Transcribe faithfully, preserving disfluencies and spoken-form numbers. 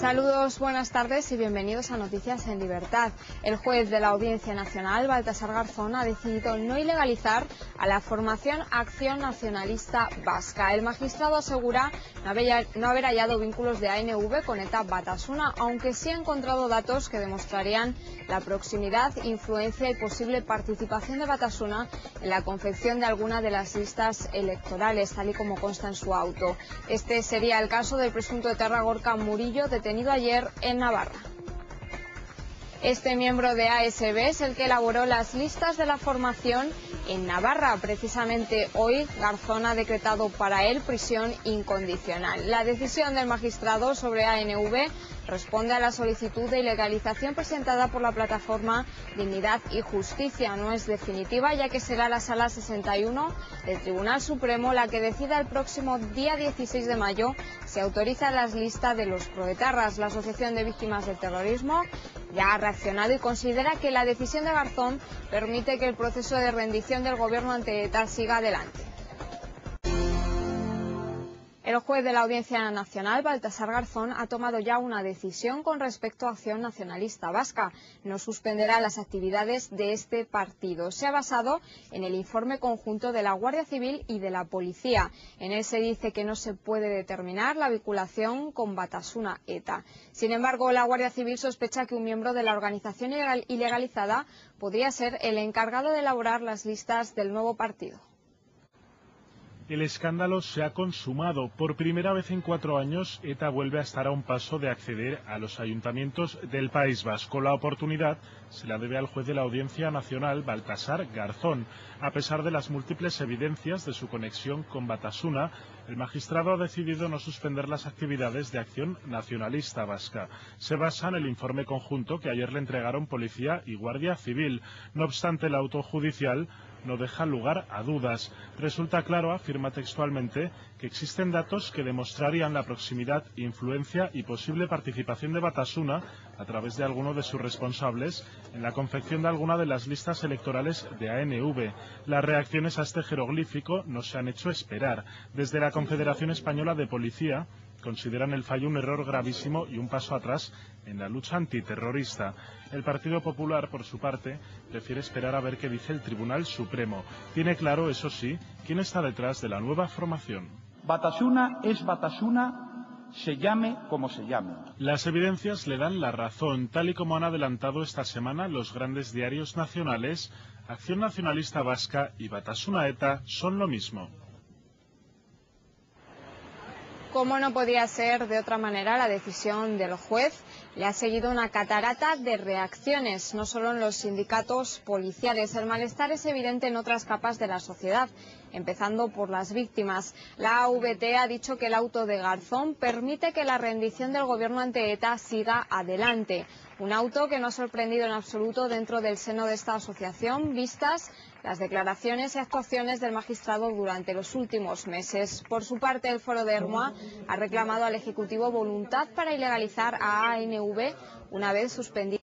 Saludos, buenas tardes y bienvenidos a Noticias en Libertad. El juez de la Audiencia Nacional, Baltasar Garzón, ha decidido no ilegalizar a la formación Acción Nacionalista Vasca. El magistrado asegura no haber, no haber hallado vínculos de A N V con ETA Batasuna, aunque sí ha encontrado datos que demostrarían la proximidad, influencia y posible participación de Batasuna en la confección de alguna de las listas electorales, tal y como consta en su auto. Este sería el caso del presunto etarra Gorka Murillo, detenido ayer en Navarra. Este miembro de A S B es el que elaboró las listas de la formación en Navarra. Precisamente hoy Garzón ha decretado para él prisión incondicional. La decisión del magistrado sobre A N V responde a la solicitud de ilegalización presentada por la plataforma Dignidad y Justicia. No es definitiva, ya que será la Sala sesenta y uno del Tribunal Supremo la que decida el próximo día dieciséis de mayo si autoriza las listas de los proetarras. La Asociación de Víctimas del Terrorismo ya ha reaccionado y considera que la decisión de Garzón permite que el proceso de rendición del gobierno ante ETA siga adelante. El juez de la Audiencia Nacional, Baltasar Garzón, ha tomado ya una decisión con respecto a Acción Nacionalista Vasca. No suspenderá las actividades de este partido. Se ha basado en el informe conjunto de la Guardia Civil y de la Policía. En él se dice que no se puede determinar la vinculación con Batasuna ETA. Sin embargo, la Guardia Civil sospecha que un miembro de la organización ilegalizada podría ser el encargado de elaborar las listas del nuevo partido. El escándalo se ha consumado. Por primera vez en cuatro años, ETA vuelve a estar a un paso de acceder a los ayuntamientos del País Vasco. La oportunidad se la debe al juez de la Audiencia Nacional, Baltasar Garzón. A pesar de las múltiples evidencias de su conexión con Batasuna, el magistrado ha decidido no suspender las actividades de Acción Nacionalista Vasca. Se basa en el informe conjunto que ayer le entregaron Policía y Guardia Civil. No obstante, el auto judicial no deja lugar a dudas. Resulta claro, afirma textualmente, que existen datos que demostrarían la proximidad, influencia y posible participación de Batasuna, a través de alguno de sus responsables, en la confección de alguna de las listas electorales de A N V. Las reacciones a este jeroglífico no se han hecho esperar. Desde la Confederación Española de Policía consideran el fallo un error gravísimo y un paso atrás en la lucha antiterrorista. El Partido Popular, por su parte, prefiere esperar a ver qué dice el Tribunal Supremo. Tiene claro, eso sí, quién está detrás de la nueva formación. Batasuna es Batasuna, se llame como se llame. Las evidencias le dan la razón, tal y como han adelantado esta semana los grandes diarios nacionales. Acción Nacionalista Vasca y Batasuna ETA son lo mismo. Como no podía ser de otra manera, la decisión del juez le ha seguido una catarata de reacciones, no solo en los sindicatos policiales. El malestar es evidente en otras capas de la sociedad, empezando por las víctimas. La A V T ha dicho que el auto de Garzón permite que la rendición del gobierno ante ETA siga adelante. Un auto que no ha sorprendido en absoluto dentro del seno de esta asociación, vistas las declaraciones y actuaciones del magistrado durante los últimos meses. Por su parte, el Foro de Ermua ha reclamado al Ejecutivo voluntad para ilegalizar a A N V una vez suspendida.